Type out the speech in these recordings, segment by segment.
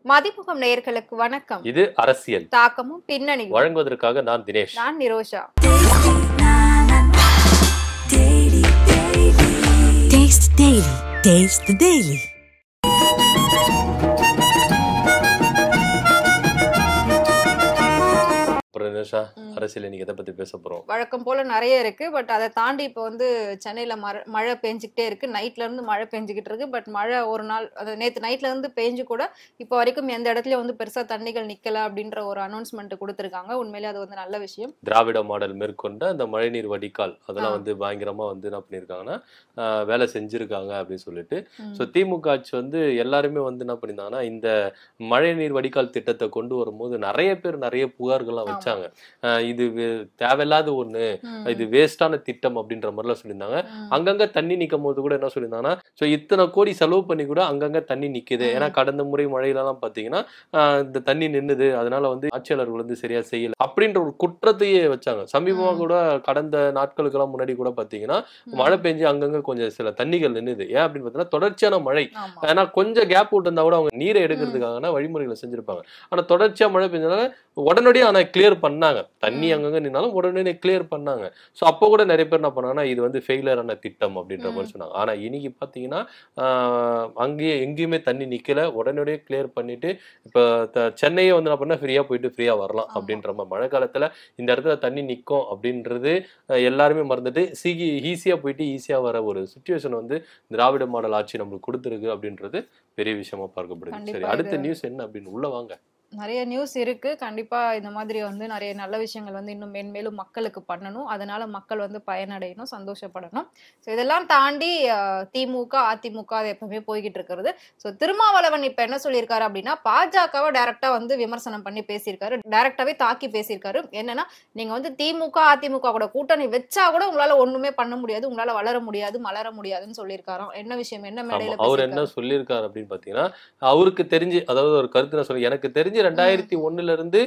மதிப்புகம் நேயர்களுக்கு வணக்கம். இது அரசியல் தாக்கமும் பின்னணியும் வழங்குவதற்காக நான் தினேஷ். நான் Nirosha. Taste Daily. Taste the Daily. அரசியல் இன்னைக்கு எதை பத்தி பேச போறோம்? வழக்கம் போல நிறைய இருக்கு. பட் அதை தாண்டி இப்போ சென்னையில மழை பெஞ்சுக்கிட்டே இருக்கு. நைட்ல இருந்து மழை பெஞ்சுக்கிட்டு இருக்கு. பட் மழை ஒரு நாள் நேற்று நைட்ல இருந்து பெஞ்சு கூட இப்போ வரைக்கும் எந்த இடத்துலயும் பெருசா தண்ணிகள் நிக்கல அப்படின்ற ஒரு அனௌன்ஸ்மெண்ட் கொடுத்திருக்காங்க. உண்மையிலே அது நல்ல விஷயம். திராவிட மாடல் மேற்கொண்ட அந்த மழைநீர் வடிகால் அதெல்லாம் பயங்கரமா என்ன பண்ணிருக்காங்கன்னா வேலை செஞ்சிருக்காங்க அப்படின்னு சொல்லிட்டு. ஸோ திமுக ஆட்சி எல்லாருமே என்ன பண்ணியிருந்தாங்கன்னா இந்த மழைநீர் வடிகால் திட்டத்தை கொண்டு வரும்போது நிறைய பேர் நிறைய புகார்கள்லாம் வச்சாங்க. இது தேவையில்லாத ஒண்ணு, இது வேஸ்டான திட்டம் அப்படின்ற மாதிரிலாம் சொல்லியிருந்தாங்க. அங்கங்க தண்ணி நிக்கும் போது கூட என்ன சொல்லியிருந்தாங்கன்னா இத்தனை கோடி செலவு பண்ணி கூட அங்கங்க தண்ணி நிக்குது. ஏன்னா கடந்த முறை மழையிலாம் பாத்தீங்கன்னா இந்த தண்ணி நின்னுது, அதனால ஆட்சியாளர்கள் சரியா செய்யல அப்படின்ற ஒரு குற்றத்தையே வச்சாங்க. சமீபமா கூட கடந்த நாட்களுக்கெல்லாம் முன்னாடி கூட பாத்தீங்கன்னா மழை பெஞ்சு அங்கங்க கொஞ்சம் சில தண்ணிகள் நின்னுது. ஏன் அப்படின்னு பாத்தீங்கன்னா தொடர்ச்சியான மழை. ஏன்னா கொஞ்சம் கேப் விட்டு இருந்தா கூட அவங்க நீரை எடுக்கிறதுக்காக வழிமுறைகளை செஞ்சிருப்பாங்க. ஆனா தொடர்ச்சியா மழை பெஞ்சதுனால உடனடியே ஆனா கிளியர் பண்ணாங்க. தண்ணி அங்கங்க நின்னாலும் உடனே கிளியர் பண்ணாங்க. ஸோ அப்போ கூட நிறைய பேர் என்ன பண்ணாங்கன்னா இது ஃபெயிலியரான திட்டம் அப்படின்ற மாதிரி சொன்னாங்க. ஆனா இன்னைக்கு பாத்தீங்கன்னா அங்கேயே எங்கேயுமே தண்ணி நிக்கல, உடனே கிளியர் பண்ணிட்டு இப்போ சென்னையே என்ன பண்ணா ஃப்ரீயா போயிட்டு ஃப்ரீயா வரலாம் அப்படின்ற மாதிரி. மழை காலத்துல இந்த இடத்துல தண்ணி நிற்கும் அப்படின்றது எல்லாருமே மறந்துட்டு ஈஸியா போயிட்டு ஈஸியா வர ஒரு சுச்சுவேஷன் திராவிட மாடல் ஆட்சி நம்மளுக்கு கொடுத்துருக்கு அப்படின்றது பெரிய விஷயமா பார்க்கப்படுது. சரி, அடுத்த நியூஸ் என்ன அப்படின்னு உள்ள வாங்க. நிறைய நியூஸ் இருக்கு. கண்டிப்பா இந்த மாதிரி நிறைய நல்ல விஷயங்கள் இன்னும் மேன்மேலும் மக்களுக்கு பண்ணணும். அதனால மக்கள் பயனடையணும், சந்தோஷப்படணும். ஸோ இதெல்லாம் தாண்டி திமுக அதிமுக அது எப்பவுமே போய்கிட்டு இருக்கிறது. ஸோ திருமாவளவன் இப்ப என்ன சொல்லியிருக்காரு அப்படின்னா பாஜகவை டைரக்டா விமர்சனம் பண்ணி பேசியிருக்காரு. டைரக்டாவே தாக்கி பேசியிருக்காரு. என்னன்னா நீங்க திமுக அதிமுக கூட கூட்டணி வச்சா கூட உங்களால ஒண்ணுமே பண்ண முடியாது, உங்களால வளர முடியாது, மலர முடியாதுன்னு சொல்லியிருக்காராம். என்ன விஷயம், என்ன மேடையில அவர் என்ன சொல்லியிருக்காரு அப்படின்னு பாத்தீங்கன்னா அவருக்கு தெரிஞ்சு, அதாவது ஒரு கருத்து நான் சொல்லி எனக்கு தெரிஞ்சு 2001 இருந்து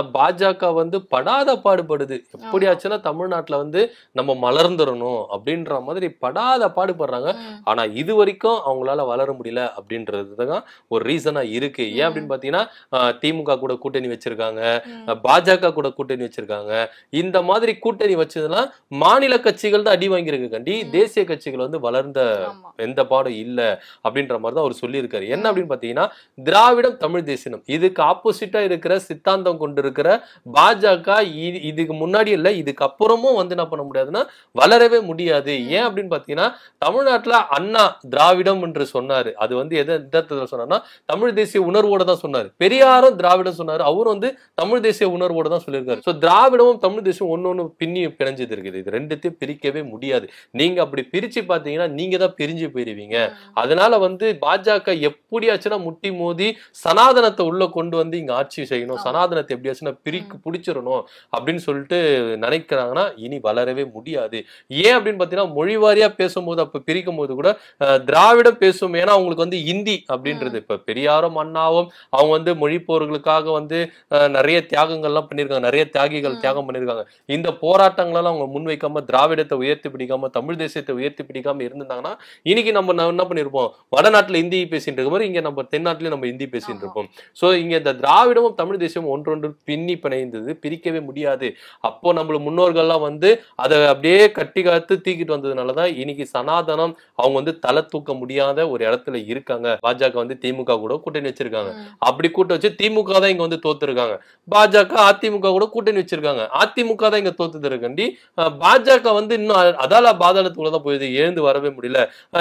பாஜக படாத பாடுபடுது. எப்படியாச்சுன்னா தமிழ்நாட்டுல நம்ம மலர்ந்துடணும் அப்படின்ற மாதிரி படாத பாடுபடுறாங்க. ஆனா இது வரைக்கும் அவங்களால வளர முடியல அப்படின்றதுதான் ஒரு ரீசனா இருக்கு. ஏன் அப்படின்னு பாத்தீங்கன்னா திமுக கூட கூட்டணி வச்சிருக்காங்க, பாஜக கூட கூட்டணி வச்சிருக்காங்க. இந்த மாதிரி கூட்டணி வச்சதுன்னா மாநில கட்சிகள் தான் அடி வாங்கியிருக்கு கண்டி, தேசிய கட்சிகள் வளர்ந்த எந்த பாடும் இல்ல அப்படின்ற மாதிரி தான் அவர் சொல்லியிருக்காரு. என்ன அப்படின்னு பாத்தீங்கன்னா திராவிடம் தமிழ் தேசியம் இதுக்கு ஆப்போசிட்டா இருக்கிற சித்தாந்தம் கொண்டு இருக்கிற பாஜக இதுக்கு முன்னாடி இல்ல இதுக்கு அப்புறமும் என்ன பண்ண முடியாதுன்னா வளரவே முடியாது. ஏன் அப்படின்னு பாத்தீங்கன்னா தமிழ்நாட்டுல அண்ணா திராவிடம் என்று சொன்னாரு. அது எதை சொன்னார்னா தமிழ் தேசிய உணர்வோட தான் சொன்னாரு. பெரியாரும் திராவிடம் சொன்னாரு, அவரும் தமிழ் தேசிய உணர்வோட தான் சொல்லியிருக்காரு. சோ திராவிடமும் தமிழ் தேசியம் ஒன்னொன்னு பின்னி பிணைஞ்சது இருக்குது. இது ரெண்டுத்தையும் பிரிக்கவே முடியாது. நீங்க அப்படி பிரிச்சு பாத்தீங்கன்னா நீங்க தான் பிரிஞ்சு போயிருவீங்க. அதனால பாஜக எப்படியாச்சுன்னா முட்டி மோதி சனாதனத்தை உள்ள கொண்டு இங்க ஆட்சி செய்யணும், சனாதனத்தை எப்படியாச்சுன்னா பிடிச்சிடணும் அப்படின்னு சொல்லிட்டு நினைக்கிறாங்கன்னா இனி வளரவே முடியாது. ஏன் அப்படின்னு பாத்தீங்கன்னா மொழிவாரியா பேசும்போது அப்ப பிரிக்கும் போது கூட திராவிடம் பேசும். ஏன்னா அவங்களுக்கு இந்தி அப்படின்றது இப்ப பெரியாரும் அண்ணாவும் அவங்க மொழி போர்களுக்காக நிறைய தியாகங்கள்லாம் பண்ணிருக்காங்க, நிறைய தியாகிகள் தியாகம் பண்ணிருக்காங்க. இந்த போராட்டங்கள் எல்லாம் அவங்க முன்வைக்காம திராவிடத்தை உயர்த்தி பிடிக்காம தமிழ் தேசியத்தை உயர்த்தி பிடிக்காம இருந்திருந்தாங்கன்னா இன்னைக்கு நம்ம என்ன பண்ணிருப்போம், வடநாட்டுல இந்தி பேசிட்டு இருக்க மாதிரி இங்க நம்ம தென்னாட்டுலயும் நம்ம இந்தி பேசிட்டு இருப்போம். சோ இங்க இந்த திராவிடமும் தமிழ் தேசியமும் ஒன்றொன்று பின்னி பிணைந்தது, பிரிக்கவே முடியாது. அப்போ நம்மள முன்னோர்கள்லாம் அதை அப்படியே கட்டி காத்து தூக்கிட்டு வந்ததுனாலதான் இன்னைக்கு சனாதனம் அவங்க தலை தூக்க முடியாத ஒரு இடத்துல இருக்காங்க. பாஜக திமுக கூட கூட்டணி வச்சிருக்காங்க. அப்படி கூட்ட வச்சு திமுக தான் இங்க தோத்துருக்காங்க. பாஜக அதிமுக கூட கூட்டணி வச்சிருக்காங்க, அதிமுக தான் இங்க தோத்துது இருக்காண்டி பாஜக இன்னும் அதால பாதாளத்துக்குள்ளதான் போயிடுது, எழுந்து வரவே முடியல.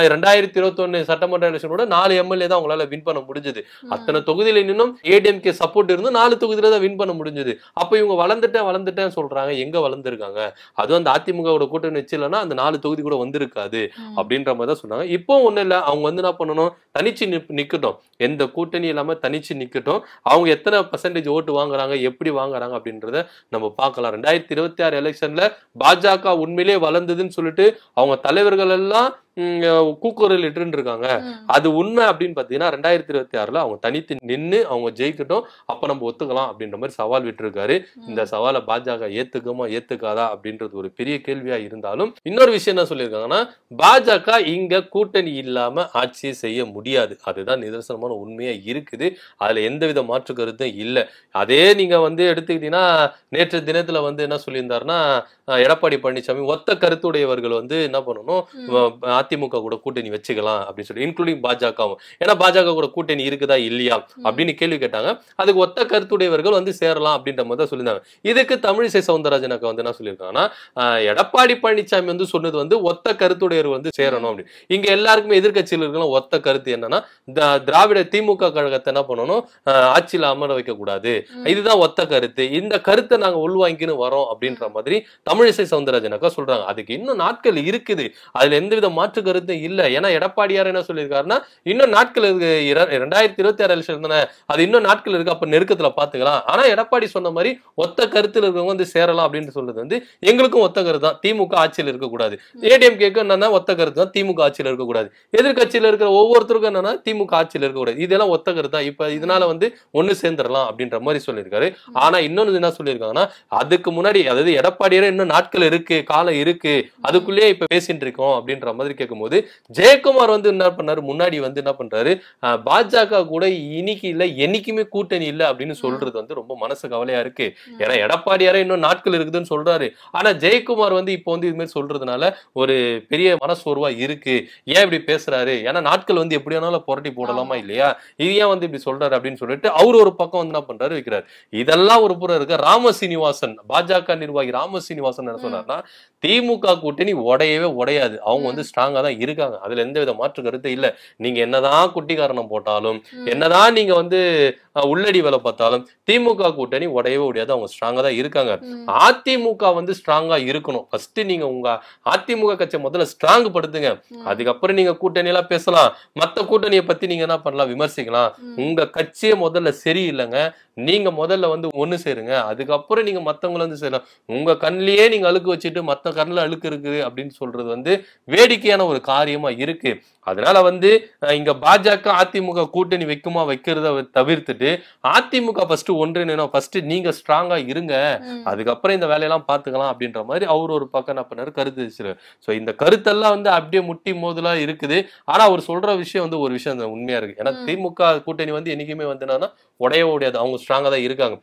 2021 சட்டமன்ற எலெக்ஷன் கூட 4 எம்எல்ஏ தான் அவங்களால வின் பண்ண முடிஞ்சது. அத்தனை தொகுதியில இன்னும் ஏடிஎம்கே சப்போர்ட் இருந்து 4 தொகுதியில தான் வின் பண்ண முடிஞ்சது. அப்ப இவங்க வளர்ந்துட்டேன் சொல்றாங்க. எங்க வளர்ந்துருக்காங்க? அதுவும் அதிமுக கூட்டணி வச்சு இல்லைன்னா அந்த 4 தொகுதி கூட வந்திருக்காது அப்படின்ற மாதிரி தான் சொன்னாங்க. இப்போ ஒண்ணு இல்ல, அவங்க என்ன பண்ணணும், தனிச்சு நிக்கட்டும், எந்த கூட்டணி இல்லாம தனிச்சு நிக்கட்டும். அவங்க எத்தனை % ஓட்டு வாங்குறாங்க, எப்படி வாங்குறாங்க அப்படின்றத நம்ம பார்க்கலாம். 2026 எலெக்ஷன்ல பாஜக உண்மையிலே வளர்ந்ததுன்னு சொல்லிட்டு அவங்க தலைவர்கள் எல்லாம் கூக்குரலிட்டு இருக்காங்க. அது உண்மை அப்படின்னு பாத்தீங்கன்னா 2026ல அவங்க தனித்து நின்னு அவங்க ஜெயிக்கட்டும், அப்ப நம்ம ஒத்துக்கலாம் அப்படின்ற மாதிரி சவால் விட்டுருக்காரு. இந்த சவாலை பாஜக ஏத்துக்குமா ஏத்துக்காதா அப்படின்றது ஒரு பெரிய கேள்வியா இருந்தாலும், இன்னொரு விஷயம் என்ன சொல்லியிருக்காங்கன்னா, பாஜக இங்க கூட்டணி இல்லாம ஆட்சி செய்ய முடியாது. அதுதான் நிதர்சனமான உண்மையா இருக்குது. அதுல எந்தவித மாற்று கருத்தும் இல்ல. அதே நீங்க வந்து எடுத்துக்கிட்டீங்கன்னா, நேற்று தினத்துல வந்து என்ன சொல்லியிருந்தாருன்னா, எடப்பாடி பழனிசாமி ஒத்த கருத்துடையவர்கள் வந்து என்ன பண்ணணும், அதிமுக கூட கூட்டணி வச்சுக்கலாம் அப்படின்னு சொல்லி, இன்க்ளூடிங் பாஜகவும். ஏன்னா பாஜக கூட கூட்டணி இருக்குதா இல்லையா அப்படின்னு கேள்வி கேட்டாங்க. அதுக்கு ஒத்த கருத்துடையவர்கள் வந்து சேரலாம் அப்படின்ற மாதிரி தான் சொல்லியிருந்தாங்க. இதுக்கு தமிழிசை சவுந்தரராஜனுக்கு வந்து என்ன சொல்லியிருக்காங்கன்னா, எடப்பாடி பழனிசாமி வந்து சொன்னது வந்து ஒத்த கருத்துடையவர் வந்து சேரணும் அப்படின்னு. இங்க எல்லாருக்குமே எதிர்கட்சியில் இருக்கலாம் ஒத்த கருத்து என்னன்னா, திராவிட திமுக கழகத்தை என்ன பண்ணணும், ஆட்சியில அமர வைக்க கூடாது. இதுதான் ஒத்த கருத்து. இந்த கருத்தை நாங்க உள்வாங்கின்னு வரோம் அப்படின்ற மாதிரி தமிழிசை சவுந்தரராஜனுக்கா சொல்றாங்க. அதுக்கு இன்னும் நாட்கள் இருக்குது. அதுல எந்தவித மாற்று கருத்தும் இல்ல. ஏன்னா எடப்பாடியார் என்ன சொல்லியிருக்காருன்னா, இன்னும் நாட்கள் இருக்கு. 2026 எலெக்ஷன் தானே, அது இன்னும் நாட்கள் இருக்கு, அப்ப நெருக்கத்துல பாத்துக்கலாம். ஆனா எடப்பாடி சொன்ன மாதிரி ஒத்த கருத்துல இருக்கவங்க வந்து சேரலாம் அப்படின்னு சொல்றது வந்து எங்களுக்கும் ஒத்த கருத்து தான். திமுக ஆட்சியில் இருக்கக்கூடாது. ஏடிஎம்கேக்கு என்னன்னா ஒத்த கருத்து தான், திமுக ஆட்சியில் இருக்கக்கூடாது. எதிர்கட்சியில இருக்கிற ஒவ்வொருத்தருக்கும் என்னன்னா திமுக ஆட்சியில் இருக்கக்கூடாது. இதெல்லாம் ஒத்த கருத்தா. இப்ப இதனால வந்து ஒண்ணு சேர்ந்துடலாம் அப்படின்ற மாதிரி சொல்லியிருக்காரு. ஆனா இன்னொன்னு என்ன சொல்லியிருக்காங்கன்னா, அதுக்கு முன்னாடி, அதாவது எடப்பாடியாரே இன்னும் நாட்கள் இருக்கு, காலம் இருக்கு, அதுக்குள்ளேயே இப்ப பேசிட்டு இருக்கோம் அப்படின்ற மாதிரி கேட்கும்போது, ஜெயக்குமார் வந்து என்ன பண்ணாரு, முன்னாடி வந்து என்ன பண்றாரு, பாஜக கூட இன்னைக்கு இல்ல என்னைக்குமே கூட்டணி இல்ல அப்படின்னு சொல்றது வந்து ரொம்ப மனசு கவலையா இருக்கு. ஏன்னா எடப்பாடியாரே இன்னும் நாட்கள் இருக்குதுன்னு சொல்றாரு. ஆனா ஜெயக்குமார் வந்து இப்போ வந்து இது மாதிரி சொல்றதுனால ஒரு பெரிய மனசோர்வா இருக்கு. ஏன் இப்படி பேசுறாரு, ஏன்னா நாட்கள் வந்து எப்படி வேணாலும் புரட்டி போடலாமா இல்லையா, இது ஏன் வந்து இப்படி சொல்றாரு அப்படின்னு சொல்லிட்டு அவர் ஒரு பக்கம் வந்து என்ன பண்றாரு வைக்கிறார். இதெல்லாம் ஒரு புறம் இருக்கு. ராமசீனிவாசன், பாஜக நிர்வாகி ராமசீனிவாசன் என்ன சொன்னார்னா, திமுக கூட்டணி உடையவே உடையாது, அவங்க வந்து ஸ்ட்ராங்கா தான் இருக்காங்க, அதுல எந்த வித மாற்று கருத்து இல்ல. நீங்க என்னதான் குட்டிக்காரணம் போட்டாலும், என்னதான் நீங்க வந்து உள்ளடி வேலை பார்த்தாலும், திமுக கூட்டணி உடையவே உடையாது, அவங்க ஸ்ட்ராங்கா தான் இருக்காங்க. அதிமுக வந்து ஸ்ட்ராங்கா இருக்கணும். ஃபர்ஸ்ட் நீங்க உங்க அதிமுக கட்சியை முதல்ல ஸ்ட்ராங் படுத்துங்க, அதுக்கப்புறம் நீங்க கூட்டணி எல்லாம் பேசலாம். மத்த கூட்டணியை பத்தி நீங்க என்ன பண்ணலாம், விமர்சிக்கலாம். உங்க கட்சியே முதல்ல சரியில்லைங்க, நீங்க முதல்ல வந்து ஒண்ணு சேருங்க, அதுக்கப்புறம் நீங்க மத்தவங்களை வந்து சேரலாம். உங்க கண்ணிலேயே நீங்க அழுக்கு வச்சுட்டு மத்த கண்ணுல அழுக்கு இருக்குது அப்படின்னு சொல்றது வந்து வேடிக்கையான ஒரு காரியமா இருக்கு. அதனால வந்து இங்க பாஜக அதிமுக கூட்டணி வைக்குமா வைக்கிறத தவிர்த்துட்டு அதிமுக ஃபர்ஸ்ட் ஒன்றிணைணும், ஃபர்ஸ்ட் நீங்க ஸ்ட்ராங்கா இருங்க, அதுக்கப்புறம் இந்த வேலையெல்லாம் பாத்துக்கலாம் அப்படின்ற மாதிரி அவர் ஒரு பக்கம் என்ன பண்ணாரு, கருத்து வச்சிருக்காரு. சோ இந்த கருத்தெல்லாம் வந்து அப்படியே முட்டி மோதலா இருக்குது. ஆனா அவர் சொல்ற விஷயம் வந்து ஒரு விஷயம் உண்மையா இருக்கு. ஏன்னா திமுக கூட்டணி வந்து என்னைக்குமே வந்து என்னன்னா உடையவே உடையாது, அவங்க ஸ்ட்ராங்கா தான் இருக்காங்க.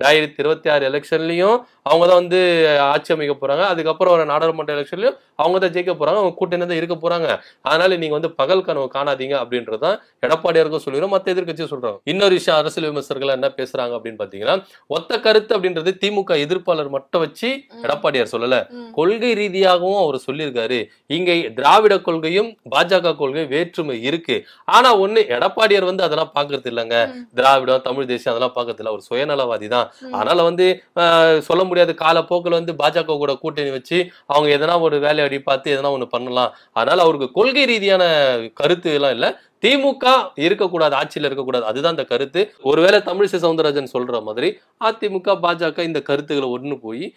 2026 எலெக்ஷன்லயும் அவங்க தான் வந்து ஆட்சி அமைக்க போறாங்க. அதுக்கப்புறம் ஒரு நாடாளுமன்ற எலெக்ஷன்லயும் அவங்க தான் ஜெயிக்க போறாங்க, அவங்க கூட்டணி தான் இருக்க போறாங்க. அதனால நீங்க வந்து பகல் கனவு காணாதீங்க அப்படின்றதான் எடப்பாடியாருக்கும் சொல்லிடும், மத்த எதிர்கட்சியும் சொல்றாங்க. இன்னொரு விஷயம் அரசியல் விமர்சகர்கள் என்ன பேசுறாங்க அப்படின்னு பாத்தீங்கன்னா, ஒத்த கருத்து அப்படின்றது திமுக எதிர்ப்பாளர் மட்டும் வச்சு எடப்பாடியார் சொல்லல, கொள்கை ரீதியாகவும் அவர் சொல்லியிருக்காரு. இங்க திராவிட கொள்கையும் பாஜக கொள்கை வேற்றுமை இருக்கு. ஆனா ஒண்ணு, எடப்பாடியார் வந்து அதெல்லாம் பாக்குறது இல்லைங்க, திராவிடம் தமிழ் தேசியம் அதெல்லாம் பாக்குறது இல்ல, அவர் சுயநலவாதி தான். அதனால வந்து சொல்ல முடியாது, காலப்போக்கில் வந்து பாஜக கூட கூட்டணி வச்சு அவங்க எதனா ஒரு வேலையடி பார்த்து எதனா ஒண்ணு பண்ணலாம். அதனால அவருக்கு கொள்கை ரீதியான கருத்து எல்லாம் இல்ல, திமுக இருக்கக்கூடாது, ஆட்சியில் இருக்கக்கூடாது, அதுதான் இந்த கருத்து. ஒருவேளை தமிழிசை சவுந்தரராஜன் சொல்ற மாதிரி அதிமுக பாஜக இந்த கருத்துக்களை ஒண்ணு போய்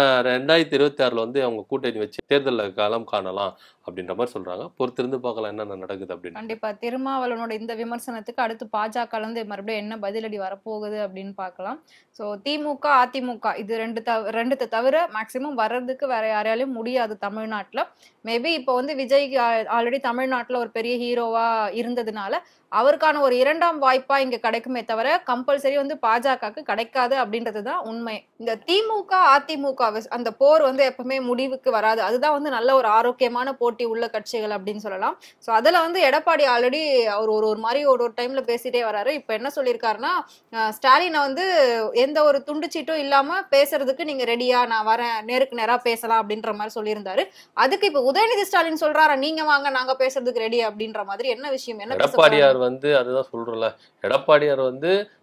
2026 வந்து அவங்க கூட்டணி வச்சு தேர்தலில் காலம் காணலாம் அப்படின்ற மாதிரி சொல்றாங்க. பொறுத்திருந்து பார்க்கலாம் என்னென்ன நடக்குது அப்படின்னு. கண்டிப்பா திருமாவளவனோட இந்த விமர்சனத்துக்கு அடுத்து பாஜக இருந்து மறுபடியும் என்ன பதிலடி வரப்போகுது அப்படின்னு பார்க்கலாம். ஸோ திமுக அதிமுக இது ரெண்டு தவிர மேக்சிமம் வர்றதுக்கு வேற யாராலையும் முடியாது தமிழ்நாட்டுல. மேபி இப்போ வந்து விஜய்க்கு ஆல்ரெடி தமிழ்நாட்டுல ஒரு பெரிய ஹீரோவா இருந்ததுனால அவருக்கான ஒரு இரண்டாம் வாய்ப்பா இங்க கிடைக்குமே தவிர கம்பல்சரி வந்து பாஜகவுக்கு கிடைக்காது அப்படின்றதுதான் உண்மை. இந்த திமுக அதிமுக அந்த போர் வந்து எப்பவுமே முடிவுக்கு வராது, அதுதான் வந்து நல்ல ஒரு ஆரோக்கியமான போட்டி உள்ள கட்சிகள் அப்படின்னு சொல்லலாம். ஸோ அதுல வந்து எடப்பாடி ஆல்ரெடி அவர் ஒரு மாதிரி ஒரு டைம்ல பேசிட்டே வராரு. இப்ப என்ன சொல்லியிருக்காருன்னா, ஸ்டாலினை வந்து எந்த ஒரு துண்டுச்சீட்டும் இல்லாம பேசுறதுக்கு நீங்க ரெடியா, நான் வரேன், நேருக்கு நேரா பேசலாம் அப்படின்ற மாதிரி சொல்லியிருந்தாரு. அதுக்கு இப்ப உதயநிதி ஸ்டாலின் சொல்றாரா, நீங்க வாங்க நாங்க பேசுறதுக்கு ரெடி அப்படின்ற மாதிரி. என்ன விஷயம், என்ன எடப்பாடியார் வந்து அதுதான் சொல்றல, எடப்பாடியார் வந்து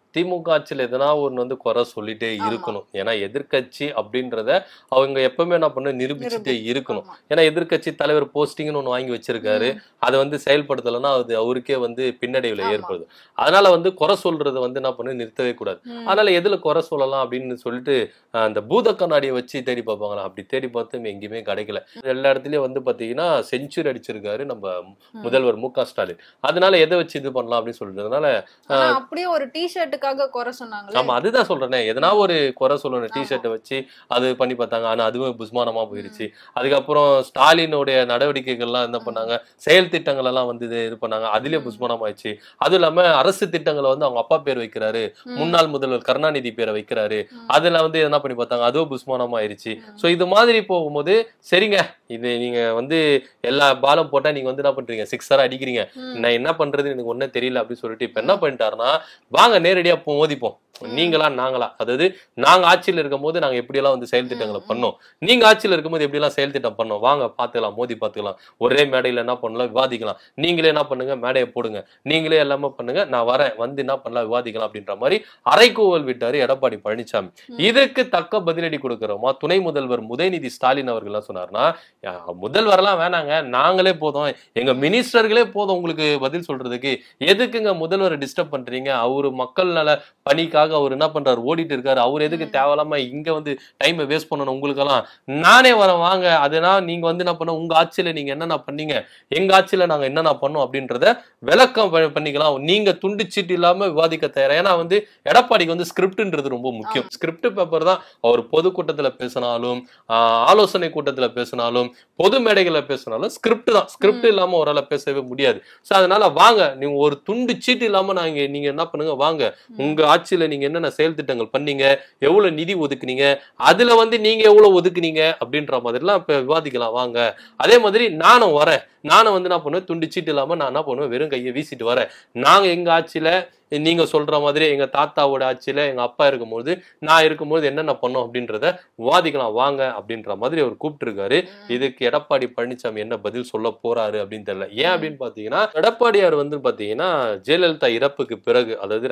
திமுக ஆட்சியில் எதனா ஒன்று வந்து குறை சொல்லிட்டே ஆமா. இருக்கணும். ஏன்னா எதிர்க்கட்சி அப்படின்றத அவங்க எப்பவுமே என்ன பண்ண நிரூபிச்சுட்டே இருக்கணும். ஆமா. ஏன்னா எதிர்க்கட்சி தலைவர் போஸ்டிங்னு ஒன்று வாங்கி வச்சிருக்காரு. அதை வந்து செயல்படுத்தலைன்னா அது அவருக்கே வந்து பின்னடைவுல ஆமா. ஏற்படுது. அதனால வந்து குறை சொல்றதை வந்து என்ன பண்ண நிறுத்தவே கூடாது. அதனால எதுல குறை சொல்லலாம் அப்படின்னு சொல்லிட்டு அந்த பூத கண்ணாடியை வச்சு தேடி பார்ப்பாங்களா, அப்படி தேடி பார்த்து எங்கேயுமே கிடைக்கல. எல்லா இடத்துலயும் வந்து பாத்தீங்கன்னா செஞ்சுரி அடிச்சிருக்காரு நம்ம முதல்வர் மு க ஸ்டாலின். அதனால எதை வச்சு இது பண்ணலாம் அப்படின்னு சொல்றதுனால ஆனா அப்படியே ஒரு டி-ஷர்ட்டுக்காக குறை சொன்னாங்களே. ஆமா அதுதான் சொல்றேனே, எதனா ஒரு குறை சொல்லணும். ஆமா. டிஷர்ட்டை வச்சு அது பண்ணி பார்த்தாங்க. ஆனா அதுவும் புஸ்மானமா போயிருச்சு. அதுக்கப்புறம் ஸ்டாலினுடைய நடவடிக்கைகள்லாம் என்ன பண்ணாங்க, செயல் திட்டங்கள் எல்லாம் வந்து இது பண்ணாங்க. அதுலயே புஸ்மானம் ஆயிடுச்சு. அதுவும் இல்லாம அரசு திட்டங்களை வந்து அவங்க அப்பா பேர் வைக்கிறாரு, முன்னாள் முதல்வர் கருணாநிதி பேரை வைக்கிறாரு. அதுல வந்து என்ன பண்ணி பார்த்தாங்க, அதுவும் புஸ்மானம் ஆயிருச்சு. சோ இது மாதிரி போகும்போது சரிங்க, இது நீங்க வந்து எல்லா பாலம் போட்டா நீங்க வந்து என்ன பண்றீங்க, சிக்ஸரா அடிக்கிறீங்க, நான் என்ன பண்றது எனக்கு ஒன்னும் தெரியல அப்படின்னு சொல்லிட்டு இப்ப என்ன பண்ணிட்டாருன்னா, வாங்க நேரடியா மோதிப்போம், நீங்களா நாங்களா, அதாவது நாங்க ஆட்சியில் இருக்கும் போது நாங்க எப்படி எல்லாம் வந்து செயல் திட்டங்களை பண்ணோம், நீங்க ஆட்சியில் இருக்கும்போது எப்படி எல்லாம் செயல் திட்டம் பண்ணோம், வாங்க பாத்துக்கலாம், மோதி பாத்துக்கலாம், ஒரே மேடையில என்ன பண்ணலாம் விவாதிக்கலாம், நீங்களே என்ன பண்ணுங்க மேடையை போடுங்க, நீங்களே எல்லாமே பண்ணுங்க, நான் வரேன் வந்து என்ன பண்ணலாம் விவாதிக்கலாம் அப்படின்ற மாதிரி அறைகூவல் விட்டாரு எடப்பாடி பழனிசாமி. இதுக்கு தக்க பதிலடி கொடுக்கிறோமா துணை முதல்வர் உதயநிதி ஸ்டாலின் அவர்கள் என்ன சொன்னார்னா, முதல்வரெல்லாம் வேணாங்க, நாங்களே போதும், எங்க மினிஸ்டர்களே போதும் உங்களுக்கு பதில் சொல்றதுக்கு, எதுக்குங்க முதல்வரை டிஸ்டர்ப் பண்றீங்க, அவரு மக்கள் நல பணிக்காக அவர் என்ன பண்றாரு ஓடிட்டு இருக்காரு, அவர் எதுக்கு தேவையில்லாம இங்க வந்து டைம் வேஸ்ட் பண்ணணும், உங்களுக்கெல்லாம் நானே வரேன் வாங்க, அதனால நீங்க வந்து என்ன பண்ண, உங்க ஆட்சியில நீங்க என்னென்ன பண்ணீங்க, எங்க ஆட்சியில நாங்க என்னென்ன பண்ணோம் அப்படின்றத விளக்கம் பண்ணிக்கலாம், நீங்க துண்டு சீட்டு இல்லாம விவாதிக்க தயாரா. ஏன்னா வந்து எடப்பாடிக்கு வந்து ஸ்கிரிப்ட்ன்றது ரொம்ப முக்கியம். ஸ்கிரிப்ட் பேப்பர் தான் அவர் பொதுக்கூட்டத்துல பேசினாலும் ஆலோசனை கூட்டத்துல பேசினாலும் பொது மேடைகளை பேசினாலும் ஸ்கிரிப்ட் தான். ஸ்கிரிப்ட் இல்லாம ஒரால பேசவே முடியாது. சோ அதனால வாங்க, நீங்க ஒரு துண்டு சீட்டு இல்லாம நீங்க என்ன பண்ணுங்க, வாங்க உங்க ஆட்சியில நீங்க என்னென்ன செயல் திட்டங்கள் பண்ணீங்க, எவ்வளவு நிதி ஒதுக்குனீங்க, அதுல வந்து நீங்க எவ்வளவு ஒதுக்குனீங்க அப்படின்ற மாதிரி எல்லாம் இப்ப விவாதிக்கலாம் வாங்க. அதே மாதிரி நானும் வரேன், நானும் வந்து என்ன பண்ணுவேன், துண்டு சீட்டு இல்லாம நான் என்ன பண்ணுவேன், வெறும் கையை வீசிட்டு வரேன், நாங்க எங்க ஆட்சியில நீங்க சொல்ற மாதிரி எங்க தாத்தாவோட ஆட்சியில எங்க அப்பா இருக்கும்போது நான் இருக்கும்போது என்னென்ன பண்ணோம் அப்படின்றத விவாதிக்கலாம் வாங்க அப்படின்ற மாதிரி அவர் கூப்பிட்டு இருக்காரு. இதுக்கு எடப்பாடி பழனிசாமி என்ன பதில் சொல்ல போறாரு அப்படின்னு தெரியல. ஏன் அப்படின்னு பாத்தீங்கன்னா, எடப்பாடியார் வந்து பாத்தீங்கன்னா ஜெயலலிதா இறப்புக்கு பிறகு, அதாவது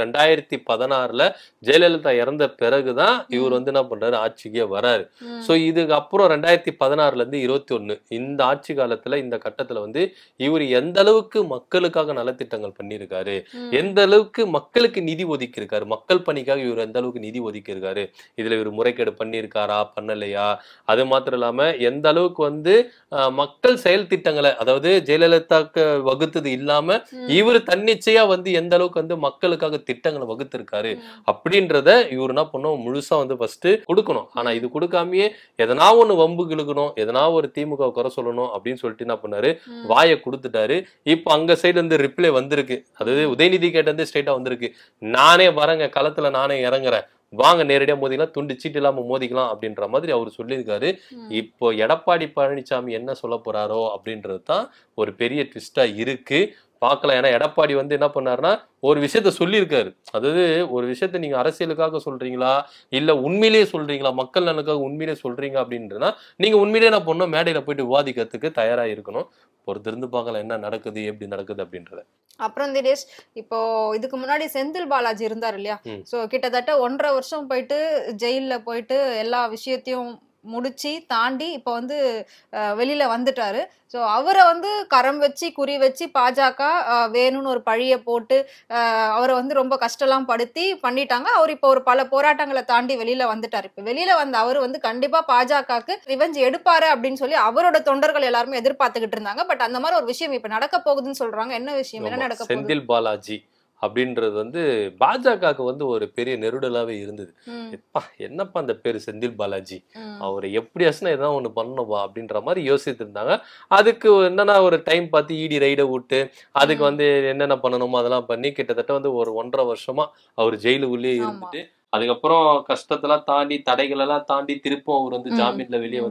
2016 ஜெயலலிதா இறந்த பிறகுதான் இவர் வந்து என்ன பண்றாரு, ஆட்சிக்கே வராரு. சோ இதுக்கு அப்புறம் 2016 21 இந்த ஆட்சி காலத்துல இந்த கட்டத்துல வந்து இவர் எந்த அளவுக்கு மக்களுக்காக நலத்திட்டங்கள் பண்ணியிருக்காரு, எந்த அளவுக்கு மக்களுக்கு நிதி ஒதுக்கி இருக்காரு, மக்கள் பணிக்காக இவர் எந்த அளவுக்கு நிதி ஒதுக்கி இருக்காரு, இதுல இவர் முறைகேடு பண்ணியிருக்காரா பண்ணலையா, அது மாத்திரம் இல்லாம எந்த அளவுக்கு வந்து மக்கள் செயல் திட்டங்களை, அதாவது ஜெயலலிதாக்கு வகுத்தது இல்லாம இவர் தன்னிச்சையா வந்து எந்த அளவுக்கு வந்து மக்களுக்காக திட்டங்களை வகுத்திருக்காரு அப்படின்றத இவர் என்ன பண்ணும், முழுசா வந்து ஃபர்ஸ்ட் கொடுக்கணும். ஆனா இது கொடுக்காமயே எதனா ஒண்ணு வம்பு கிழக்கணும், எதனா ஒரு திமுக குறை சொல்லணும் அப்படின்னு சொல்லிட்டு என்ன பண்ணாரு, வாயை கொடுத்துட்டாரு. இப்ப அங்க சைடு வந்து ரிப்ளை வந்திருக்கு, அதாவது உதயநிதி கேட்ட வந்து ஸ்ட்ரைட்டா வந்திருக்கு, நானே வரேங்க களத்துல, நானே இறங்குறேன், வாங்க நேரடியா மோதிக்கலாம், துண்டு சீட்டு இல்லாம மோதிக்கலாம் அப்படின்ற மாதிரி அவர் சொல்லியிருக்காரு. இப்போ எடப்பாடி பழனிசாமி என்ன சொல்ல போறாரோ அப்படின்றது தான் ஒரு பெரிய ட்விஸ்டா இருக்கு, பார்க்கலாம். ஏன்னா எடப்பாடி வந்து என்ன பண்ணாருன்னா ஒரு விஷயத்த சொல்லியிருக்காரு, அதாவது ஒரு விஷயத்த நீங்க அரசியலுக்காக சொல்றீங்களா இல்ல உண்மையிலேயே சொல்றீங்களா, மக்கள் நலனுக்காக உண்மையிலேயே சொல்றீங்க அப்படின்றனா நீங்க உண்மையிலேயே என்ன பண்ணணும், மேடையில போயிட்டு விவாதிக்கிறதுக்கு தயாரா இருக்கணும். பொறுத்திருந்து பார்க்கலாம் என்ன நடக்குது எப்படி நடக்குது அப்படின்றத. அப்புறம் தினேஷ், இப்போ இதுக்கு முன்னாடி செந்தில் பாலாஜி இருந்தார் இல்லையா, சோ கிட்டத்தட்ட 1.5 வருஷம் போயிட்டு ஜெயில போயிட்டு எல்லா விஷயத்தையும் முடிச்சு தாண்டி இப்ப வந்து வெளியில வந்துட்டாரு. சோ அவரை வந்து கரம் வச்சு குறி வச்சு பாஜக வேணும்னு ஒரு பழிய போட்டு அவரை வந்து ரொம்ப கஷ்டம்லாம் படுத்தி பண்ணிட்டாங்க. அவர் இப்போ ஒரு பல போராட்டங்களை தாண்டி வெளியில வந்துட்டாரு. இப்ப வெளியில வந்த அவரு வந்து கண்டிப்பா பாஜகவுக்கு ரிவெஞ்ச் எடுப்பாரு அப்படின்னு சொல்லி அவரோட தொண்டர்கள் எல்லாருமே எதிர்பார்த்துக்கிட்டு இருந்தாங்க. பட் அந்த மாதிரி ஒரு விஷயம் இப்ப நடக்க போகுதுன்னு சொல்றாங்க. என்ன விஷயம், என்ன நடக்க போகுது? செந்தில் பாலாஜி அப்படின்றது வந்து பாஜகவுக்கு வந்து ஒரு பெரிய நெருடலாவே இருந்தது. என்னப்பா அந்த பேரு செந்தில் பாலாஜி, அவரை எப்படியாச்சுன்னா ஏதாவது ஒண்ணு பண்ணணும்பா அப்படின்ற மாதிரி யோசித்து இருந்தாங்க. அதுக்கு என்னன்னா ஒரு டைம் பார்த்து இடி ரைடை விட்டு அதுக்கு வந்து என்னென்ன பண்ணணுமோ அதெல்லாம் பண்ணி கிட்டத்தட்ட வந்து ஒரு 1.5 வருஷமா அவர் ஜெயிலுக்குள்ளேயே இருந்துட்டு அதுக்கப்புறம் கஷ்டத்தெல்லாம் தாண்டி தடைகள் எல்லாம் தாண்டி திருப்பும் அவர் வந்து ஜாமீன்ல வெளியே வந்து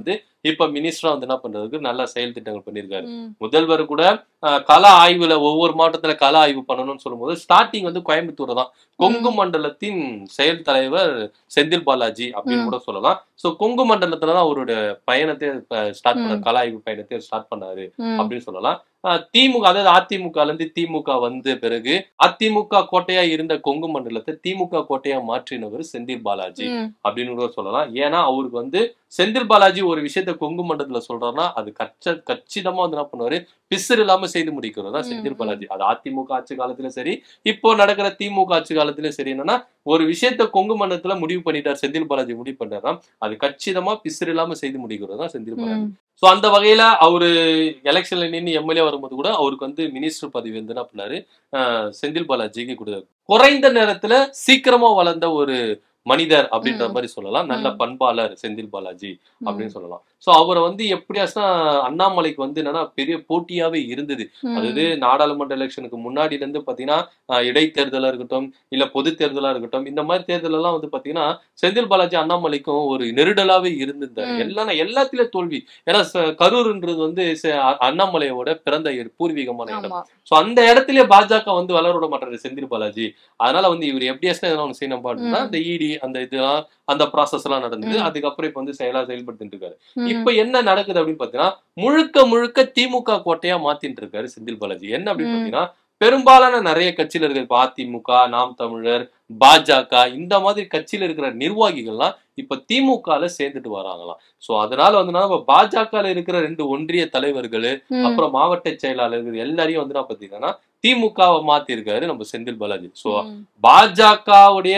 இப்ப மினிஸ்டரா வந்து என்ன பண்றதுக்கு நல்ல செயல் திட்டங்கள் பண்ணியிருக்காரு. ம். முதல்வர் கூட கள ஆய்வுல ஒவ்வொரு மாவட்டத்துல கள ஆய்வு பண்ணணும்னு சொல்லும்போது ஸ்டார்டிங் வந்து கோயம்புத்தூர் தான். கொங்கு மண்டலத்தின் செயல் தலைவர் செந்தில் பாலாஜி அப்படின்னு கூட சொல்லலாம். சோ கொங்கு மண்டலத்துலதான் அவருடைய பயணத்தை ஸ்டார்ட் பண்ண கள ஆய்வு பயணத்தை ஸ்டார்ட் பண்ணாரு அப்படின்னு சொல்லலாம். திமுக அதாவது அதிமுகல இருந்து திமுக வந்த பிறகு அதிமுக கோட்டையா இருந்த கொங்கு மண்டலத்தை திமுக கோட்டையா மாற்றினவர் செந்தில் பாலாஜி அப்படின்னு கூட சொல்லலாம். ஏன்னா அவருக்கு வந்து செந்தில் பாலாஜி ஒரு விஷயத்த கொங்கு மண்டலத்துல சொல்றாருன்னா அது கச்சிதமா வந்து என்ன பண்ணுவாரு, பிசுறு இல்லாம செய்து முடிக்கிறதா செந்தில் பாலாஜி. அது அதிமுக ஆட்சி காலத்துல சரி, இப்போ நடக்கிற திமுக ஆட்சி காலத்திலும் சரி, என்னன்னா ஒரு விஷயத்த கொங்கு மண்டலத்துல முடிவு பண்ணிட்டார் செந்தில் பாலாஜி முடிவு பண்றாருன்னா அது கச்சிதமா பிசுறு இல்லாம செய்து முடிக்கிறதா செந்தில் பாலாஜி. சோ அந்த வகையில அவரு எலெக்ஷன்ல நின்று எம்எல்ஏ வரும்போது கூட அவருக்கு வந்து மினிஸ்டர் பதவி வந்து என்ன பண்ணாரு, செந்தில் பாலாஜிக்கு கொடுத்தாரு. குறைந்த நேரத்துல சீக்கிரமா வளர்ந்த ஒரு மனிதர் அப்படின்ற மாதிரி சொல்லலாம். நல்ல பண்பாளர் செந்தில் பாலாஜி அப்படின்னு சொல்லலாம். சோ அவரை வந்து எப்படியாச்சுன்னா அண்ணாமலைக்கு வந்து என்னன்னா பெரிய போட்டியாவே இருந்தது. அதாவது நாடாளுமன்ற எலெக்ஷனுக்கு முன்னாடில இருந்து பாத்தீங்கன்னா இடைத்தேர்தலா இருக்கட்டும் இல்ல பொது தேர்தலா இருக்கட்டும், இந்த மாதிரி தேர்தல் எல்லாம் வந்து பாத்தீங்கன்னா செந்தில் பாலாஜி அண்ணாமலைக்கும் ஒரு நெருடலாவே இருந்திருந்தாரு. எல்லாத்திலும் தோல்வி. ஏன்னா கரூர்ன்றது வந்து அண்ணாமலையோட பிறந்த பூர்வீகமான இடம். சோ அந்த இடத்துல பாஜக வந்து வளர விட மாட்டாரு செந்தில் பாலாஜி. அதனால வந்து இவர் எப்படியாச்சும் எதனா ஒண்ணு செய்யணும் பாட்டுன்னா இந்த இடி அந்த இதெல்லாம் அந்த ப்ராசஸ் எல்லாம் நடந்தது. அதுக்கப்புறம் இப்ப வந்து செயல்படுத்திட்டு இருக்காரு. இப்ப என்ன நடக்குது அப்படின்னு பாத்தீங்கன்னா முழுக்க திமுக கோட்டையா மாத்திட்டு இருக்காரு செந்தில் பாலாஜி. என்ன அப்படின்னு பாத்தீங்கன்னா பெரும்பாலான நிறைய கட்சியில இருக்கிற அதிமுக, நாம் தமிழர், பாஜக இந்த மாதிரி கட்சியில இருக்கிற நிர்வாகிகள்லாம் இப்ப திமுகல சேர்ந்துட்டு வராங்களாம். சோ அதனால வந்து பாஜகல இருக்கிற 2 ஒன்றிய தலைவர்கள் அப்புறம் மாவட்ட செயலாளர்கள் எல்லாரையும் வந்து பாத்தீங்கன்னா திமுகவை மாத்தி இருக்காரு நம்ம செந்தில் பாலாஜி. சோ பாஜகவுடைய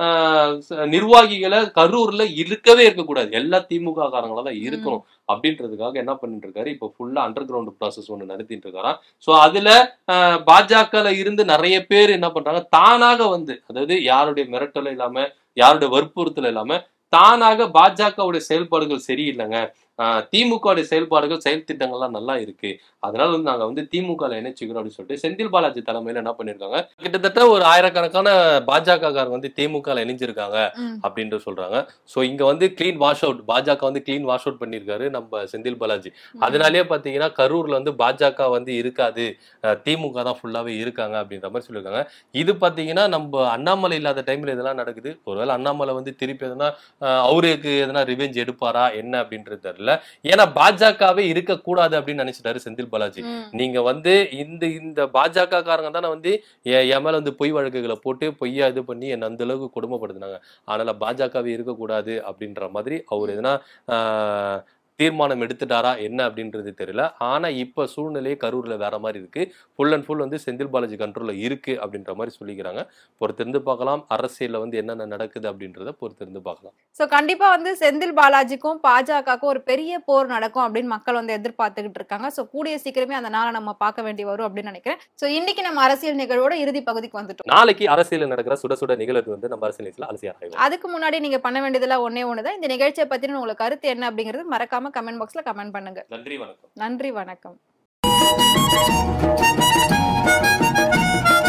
நிர்வாகிகளை கரூர்ல இருக்கக்கூடாது, எல்லா திமுக காரங்களா தான் இருக்கணும் அப்படின்றதுக்காக என்ன பண்ணிட்டு இருக்காரு, இப்ப ஃபுல்லா அண்டர் கிரவுண்ட் ப்ராசஸ் ஒண்ணு நடத்திட்டு இருக்காராம். சோ அதுல பாஜகல இருந்து நிறைய பேர் என்ன பண்றாங்க, தானாக வந்து அதாவது யாருடைய மிரட்டலும் இல்லாம யாருடைய வற்புறுத்தலும் இல்லாம தானாக பாஜகவுடைய செயல்பாடுகள் சரியில்லைங்க, திமுக செயல்பாடுகள் செயல் திட்டங்கள்லாம் நல்லா இருக்கு, அதனால வந்து நாங்க வந்து திமுக இணைச்சுக்கிறோம் அப்படின்னு சொல்லிட்டு செந்தில் பாலாஜி தலைமையில என்ன பண்ணிருக்காங்க, கிட்டத்தட்ட ஒரு 1000கணக்கான பாஜக வந்து திமுக இணைஞ்சிருக்காங்க அப்படின்னு சொல்றாங்க. சோ இங்க வந்து கிளீன் வாஷ் அவுட், பாஜக வந்து கிளீன் வாஷ் அவுட் பண்ணிருக்காரு நம்ம செந்தில் பாலாஜி. அதனாலேயே பாத்தீங்கன்னா கரூர்ல வந்து பாஜக வந்து இருக்காது, திமுக தான் ஃபுல்லாவே இருக்காங்க அப்படின்ற மாதிரி சொல்லியிருக்காங்க. இது பாத்தீங்கன்னா நம்ம அண்ணாமலை இல்லாத டைம்ல இதெல்லாம் நடக்குது. ஒருவேளை அண்ணாமலை வந்து திருப்பி எதனா அவருக்கு எதனா ரிவெஞ்ச் எடுப்பாரா என்ன அப்படின்றது தெரியல. ஏன்னா பாஜகவே இருக்க கூடாது அப்படின்னு நினைச்சிட்டாரு செந்தில் பாலாஜி. நீங்க வந்து இந்த பாஜக காரங்க தானே வந்து என் மேல வந்து பொய் வழக்குகளை போட்டு பொய்யா இது பண்ணி என்ன அந்த அளவுக்கு கொடுமைப்படுத்தினாங்க, அதனால பாஜகவே இருக்கக்கூடாது அப்படின்ற மாதிரி அவர் எதனா தீர்மானம் எடுத்துட்டாரா என்ன அப்படின்றது தெரியல. ஆனா இப்ப சூழ்நிலையே கரூர்ல வேற மாதிரி இருக்கு. ஃபுல் அண்ட் ஃபுல் வந்து செந்தில் பாலாஜி கண்ட்ரோல்ல இருக்கு அப்படின்ற மாதிரி சொல்லிக்கிறாங்க. பொறுத்திருந்து பார்க்கலாம், அரசியல்ல வந்து என்னென்ன நடக்குது அப்படின்றத பொறுத்திருந்து பார்க்கலாம். சோ கண்டிப்பா வந்து செந்தில் பாலாஜிக்கும் பாஜகவுக்கும் ஒரு பெரிய போர் நடக்கும் அப்படின்னு மக்கள் வந்து எதிர்பார்த்துக்கிட்டு இருக்காங்க. சோ கூடிய சீக்கிரமே அந்த நாளை நம்ம பார்க்க வேண்டி வரும் அப்படின்னு நினைக்கிறேன். சோ இன்னைக்கு நம்ம அரசியல் நிகழ்வோட இறுதி பகுதிக்கு வந்துட்டோம். நாளைக்கு அரசியல் நடக்கிற சுட சுட நிகழ்வு வந்து நம்ம அரசியல் நிகழ்ச்சியில அலசி ஆராய்வோம். அதுக்கு முன்னாடி நீங்க பண்ண வேண்டியதுல ஒண்ணுதான், இந்த நிகழ்ச்சியை பத்தின உங்களுக்கு கருத்து என்ன அப்படிங்கிறது மறக்காம கமெண்ட் பாக்ஸ்ல கமெண்ட் பண்ணுங்க. நன்றி, வணக்கம். நன்றி, வணக்கம்.